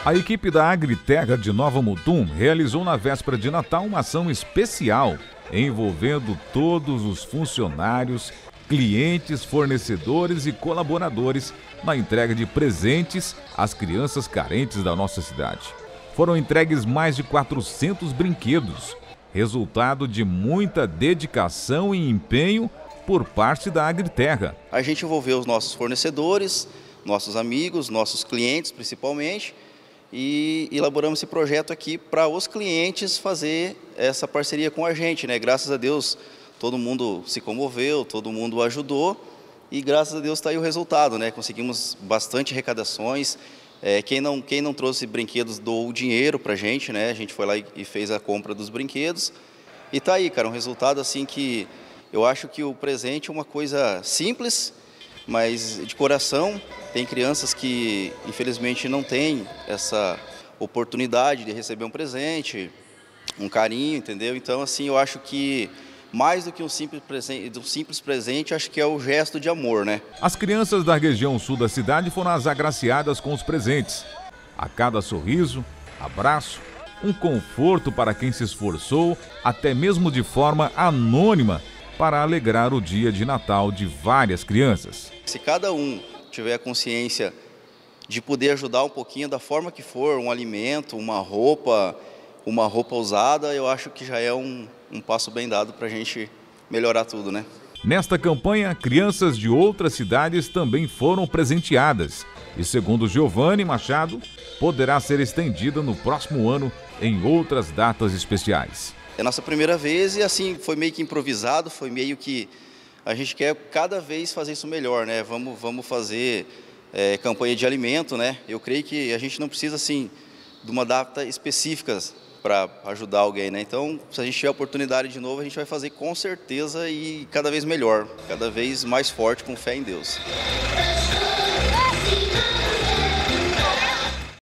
A equipe da Agriterra de Nova Mutum realizou na véspera de Natal uma ação especial, envolvendo todos os funcionários, clientes, fornecedores e colaboradores na entrega de presentes às crianças carentes da nossa cidade. Foram entregues mais de 400 brinquedos, resultado de muita dedicação e empenho por parte da Agriterra. A gente envolveu os nossos fornecedores, nossos amigos, nossos clientes principalmente, e elaboramos esse projeto aqui para os clientes fazer essa parceria com a gente, né? Graças a Deus todo mundo se comoveu, todo mundo ajudou e graças a Deus está aí o resultado, né? Conseguimos bastante arrecadações. Quem não trouxe brinquedos doou o dinheiro para a gente, né? A gente foi lá e fez a compra dos brinquedos e tá aí, cara, um resultado assim que eu acho que o presente é uma coisa simples, mas de coração. Tem crianças que infelizmente não têm essa oportunidade de receber um presente, um carinho, entendeu? Então assim, eu acho que mais do que um simples presente, acho que é o gesto de amor, né? As crianças da região sul da cidade foram as agraciadas com os presentes. A cada sorriso, abraço, um conforto para quem se esforçou, até mesmo de forma anônima, para alegrar o dia de Natal de várias crianças. Se cada um tiver a consciência de poder ajudar um pouquinho da forma que for, um alimento, uma roupa usada, eu acho que já é um passo bem dado para a gente melhorar tudo, né? Nesta campanha, crianças de outras cidades também foram presenteadas. E segundo Giovanni Machado, poderá ser estendida no próximo ano em outras datas especiais. É a nossa primeira vez e assim, foi meio que improvisado, foi meio que a gente quer cada vez fazer isso melhor, né? Vamos fazer campanha de alimento, né? Eu creio que a gente não precisa assim de uma data específica para ajudar alguém, né? Então, se a gente tiver a oportunidade de novo, a gente vai fazer com certeza e cada vez melhor, cada vez mais forte, com fé em Deus.